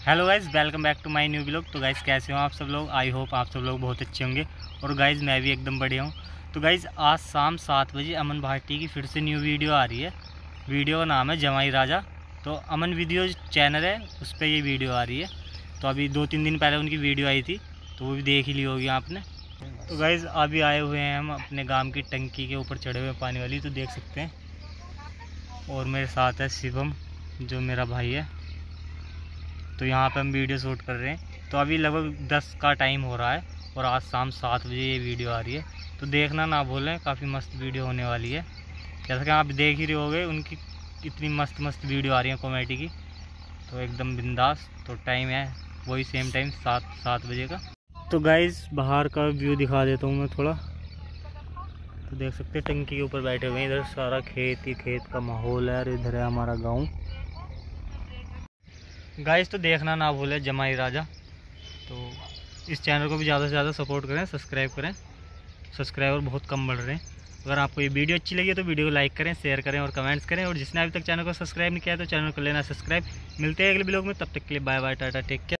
Hello guys, welcome back to my new blog. तो guys कैसे हो आप सब लोग? आई होप आप सब लोग बहुत अच्छे होंगे। और गाइज़ मैं भी एकदम बढ़िया हूँ। तो गाइज़ आज शाम 7 बजे अमन भाटी की फिर से न्यू वीडियो आ रही है। वीडियो का नाम है जमाई राजा। तो अमन वीडियो चैनल है, उस पर ये वीडियो आ रही है। तो अभी 2-3 दिन पहले उनकी वीडियो आई थी, तो वो भी देख ही ली होगी आपने। तो गाइज़ अभी आए हुए हैं हम अपने गाँव की टंकी के ऊपर चढ़े हुए पानी वाली, तो देख सकते हैं। और मेरे साथ है शिवम, जो मेरा भाई है। तो यहाँ पे हम वीडियो शूट कर रहे हैं। तो अभी लगभग 10 का टाइम हो रहा है और आज शाम 7 बजे ये वीडियो आ रही है। तो देखना ना भूलें, काफ़ी मस्त वीडियो होने वाली है। जैसा कि आप देख ही रहे होगे, उनकी इतनी मस्त मस्त वीडियो आ रही है कॉमेडी की। तो एकदम बिंदास। तो टाइम है वही सेम टाइम 7 बजे का। तो गाइज़ बाहर का व्यू दिखा देता हूँ मैं थोड़ा। तो देख सकते हैं टंकी के ऊपर बैठे हुए हैं। इधर सारा खेत ही खेत का माहौल है और इधर है हमारा गाँव। गाइस तो देखना ना भूले जमाई राजा। तो इस चैनल को भी ज़्यादा से ज़्यादा सपोर्ट करें, सब्सक्राइब करें। सब्सक्राइबर बहुत कम बढ़ रहे हैं। अगर आपको ये वीडियो अच्छी लगी तो वीडियो को लाइक करें, शेयर करें और कमेंट्स करें। और जिसने अभी तक चैनल को सब्सक्राइब नहीं किया तो चैनल को लेना सब्सक्राइब। मिलते हैं अगले ब्लॉग में, तब तक के लिए bye bye, tata, take care.